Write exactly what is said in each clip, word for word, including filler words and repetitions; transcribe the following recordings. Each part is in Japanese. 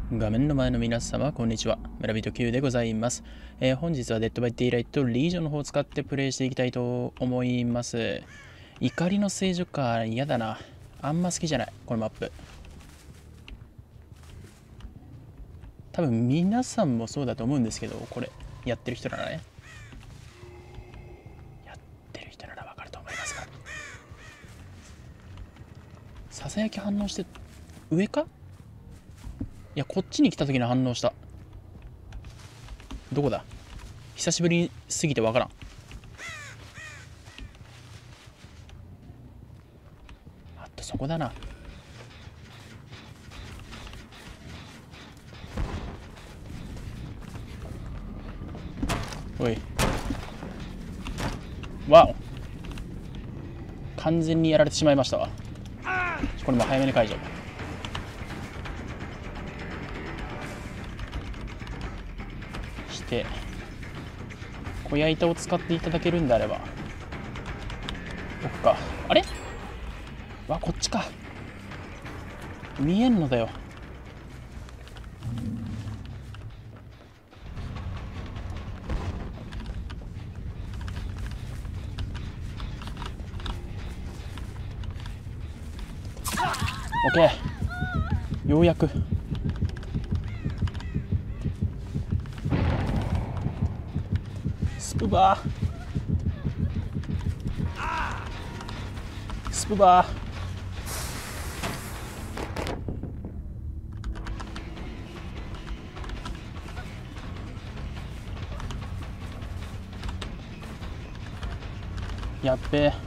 画面の前の皆様、こんにちは。村人 Q でございます。えー、本日はデッドバイデイライトリージョンの方を使ってプレイしていきたいと思います。怒りの聖女か、嫌だな。あんま好きじゃない、このマップ。多分皆さんもそうだと思うんですけど、これ、やってる人ならね。やってる人ならわかると思いますが。ささやき反応して、上か？いや、こっちに来た時に反応した。どこだ？久しぶりすぎてわからん。あとそこだな。おい。わお。完全にやられてしまいましたわ。これも早めに解除。して小屋板を使っていただけるんであれば奥か。あれわ、こっちか。見えんのだよ。オッケー、ようやく。スプバースプバーやっべえ。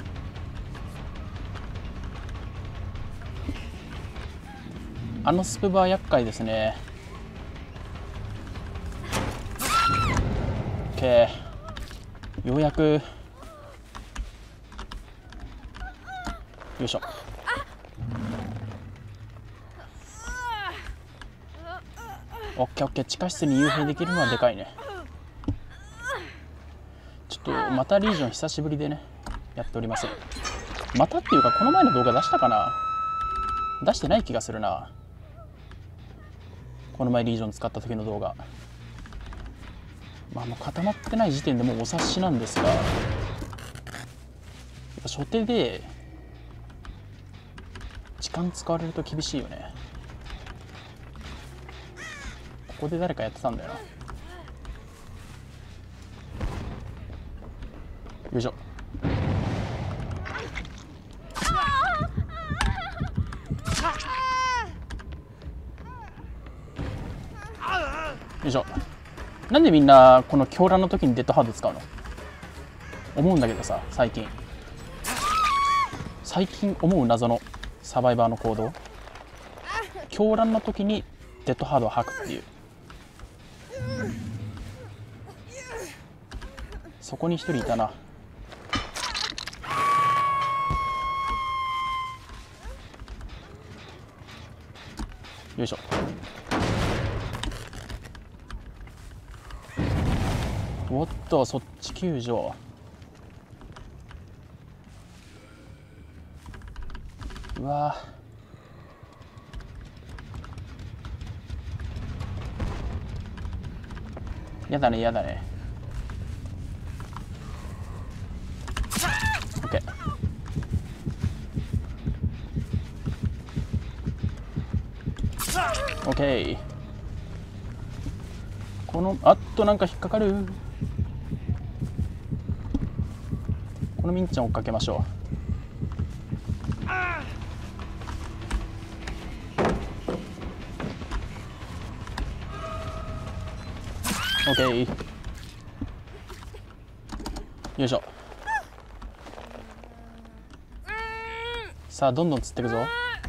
あのスプバー厄介ですね。オッケー、ようやく。よいしょ。オッケーオッケー、地下室に幽閉できるのはでかいね。ちょっとまたリージョン久しぶりでねやっております。またっていうか、この前の動画出したかな。出してない気がするな。この前リージョン使った時の動画。まあもう固まってない時点でもうお察しなんですが、やっぱ初手で時間使われると厳しいよね。ここで誰かやってたんだよな。よいしょ。よいしょ。なんでみんなこの狂乱の時にデッドハード使うの？思うんだけどさ、最近最近思う謎のサバイバーの行動。狂乱の時にデッドハードを吐くっていう。そこに一人いたな。よいしょ。おっと、そっち救助。うわやだねやだね。オッケー。オッケー。このあっとなんか引っかかる。このミンちゃん追っかけましょう。オッケー。よいしょ。さあどんどん釣っていくぞ。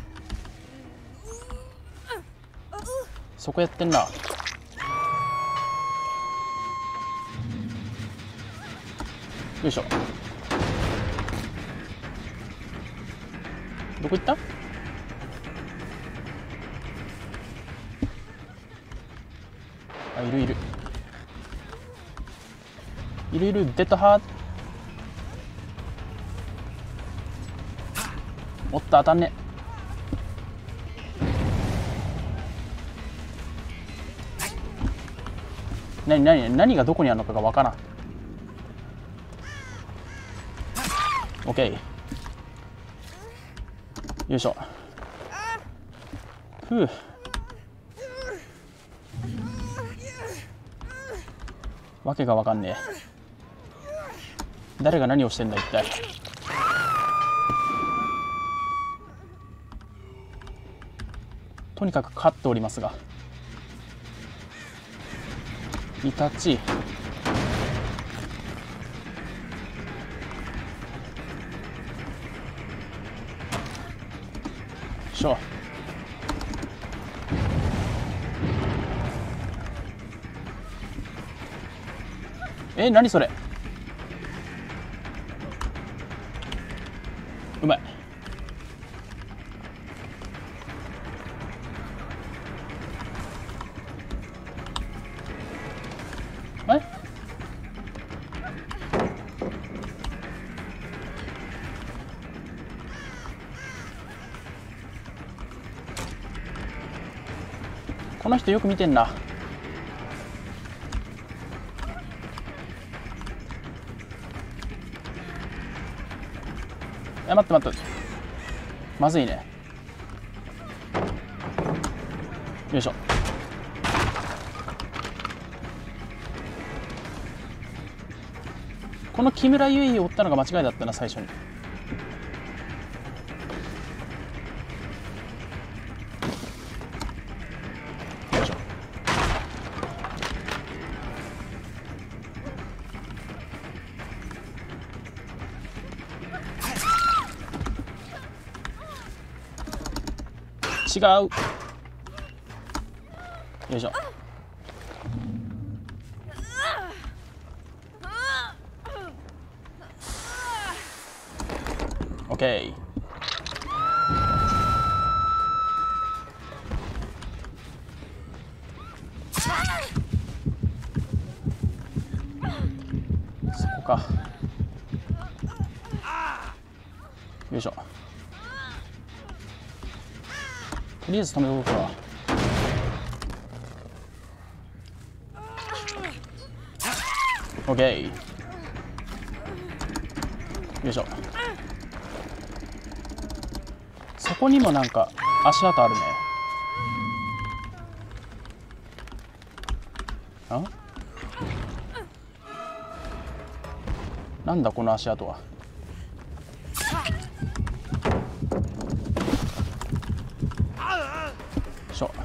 そこやってんな。よいしょ。どこ行った？あ、いるいるいるいる。デッドハート。おっと当たんね。 何何何がどこにあるのかがわからん。オッケー。よいしょ。ふう。わけがわかんねえ。誰が何をしてんだ一体。とにかく勝っておりますが、イタチしょ。え、何それ。うまい。え、この人よく見てんな。え、待って待って、まずいね。よいしょ。この木村結衣を追ったのが間違いだったな、最初に。よいしょ。違う。よいしょ。オッケー。そこか。よいしょ。とりあえず止めとこうか。オッケー。よいしょ。そこにもなんか足跡あるね。あ、なんだこの足跡は。しょ。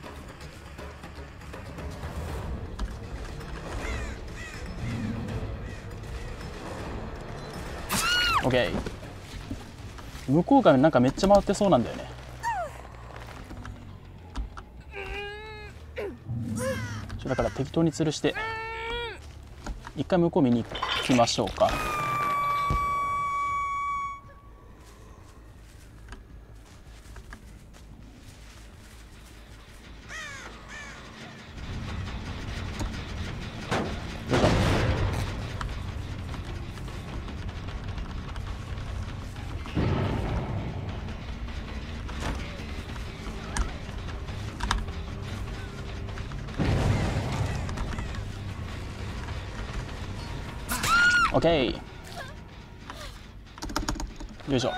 オッケー。向こう側なんかめっちゃ回ってそうなんだよね。だから適当に吊るして一回向こう見に行きましょうか。よいしょ。オッケー。よいしょ。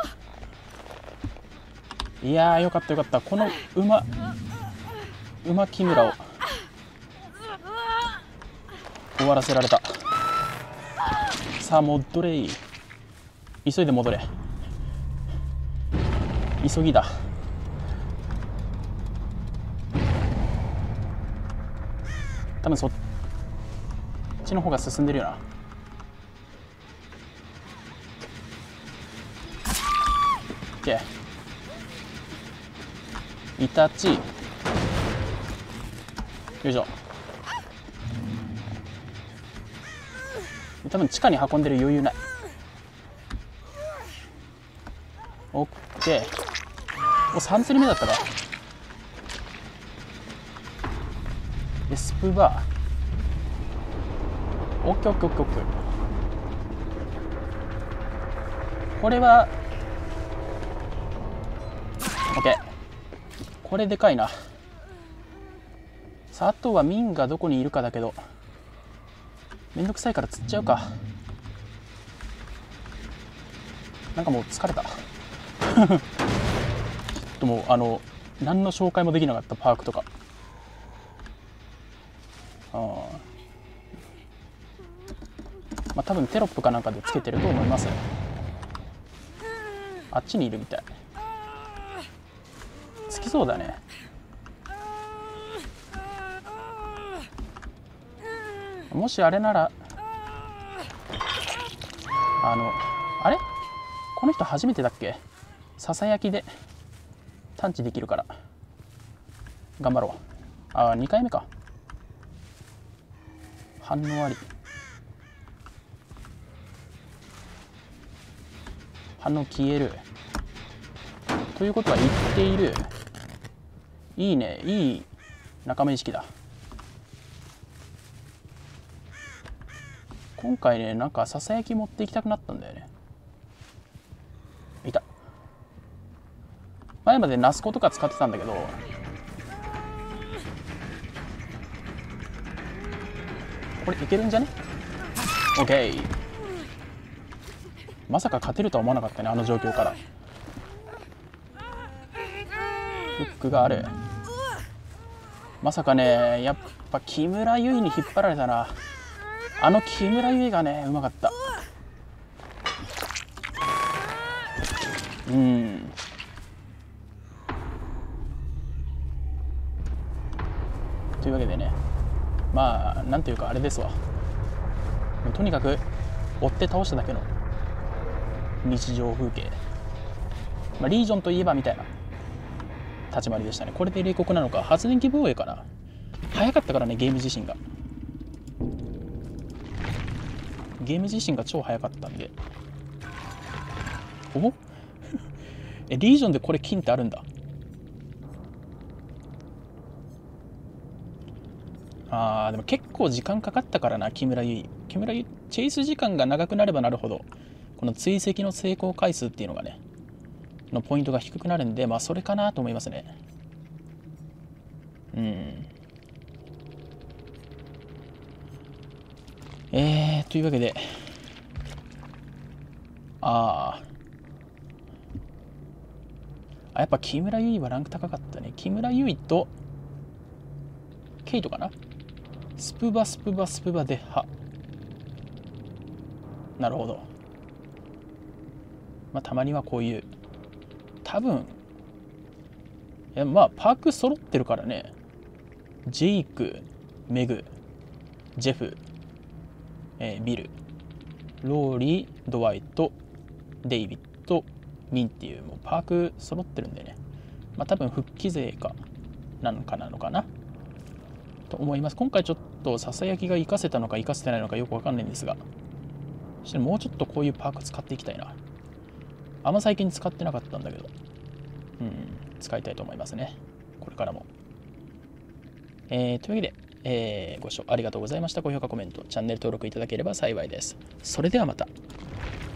いやー、よかったよかった。この馬馬木村を終わらせられた。さあ戻れ。急いで戻れ。急ぎだ。多分そっちの方が進んでるよな。オッケー。イタチ。よいしょ。多分地下に運んでる余裕ない。オッケー。お、さん釣り目だったか。エスプバー。オッケーオッケーオッケーオッケー。これはオッケー。これでかいな。 さあ、あとはミンがどこにいるかだけど、めんどくさいから釣っちゃうか。なんかもう疲れたちょっともうあの何の紹介もできなかったパークとか。あまあ多分テロップかなんかでつけてると思います。あっちにいるみたい。つきそうだね。もしあれならあのあれこの人初めてだっけ。ささやきで探知できるから頑張ろう。ああにかいめか。反応あり。反応消えるということは言っている。いいね、いい仲間意識だ。今回ね、なんかささやき持っていきたくなったんだよね。いた。前までナスコとか使ってたんだけど、これいけるんじゃね？ OK。 まさか勝てるとは思わなかったね、あの状況から。フックがある。まさかね、やっぱ木村結衣に引っ張られたな。あの木村結衣がね、うまかった。うん。というわけでね、まあなんていうかあれですわ。とにかく追って倒しただけの日常風景、まあ、リージョンといえばみたいな立ち回りでしたね。これで冷酷なのか、発電機防衛かな。早かったからね、ゲーム自身がゲーム自身が超早かったんで。おえリージョンでこれ金ってあるんだ。あーでも結構時間かかったからな、木村結衣。木村結衣チェイス時間が長くなればなるほどこの追跡の成功回数っていうのがねのポイントが低くなるんで、まあそれかなと思いますね。うんえー、というわけで、ああやっぱ木村結衣はランク高かったね。木村結衣とケイトかな。スプバスプバスプバでは。なるほど。まあたまにはこういう多分いやまあパーク揃ってるからね。ジェイク、メグ、ジェフ、えー、ビル、ローリー、ドワイト、デイビッド、ミンっていうもうパーク揃ってるんでね。まあ多分復帰勢かなんかなのかなと思います。今回ちょっとささやきが活かせたのか活かせてないのかよくわかんないんですが、もうちょっとこういうパーク使っていきたいな。あんま最近使ってなかったんだけど、うん、使いたいと思いますね、これからも。えー、というわけで、えー、ご視聴ありがとうございました。高評価、コメント、チャンネル登録いただければ幸いです。それではまた。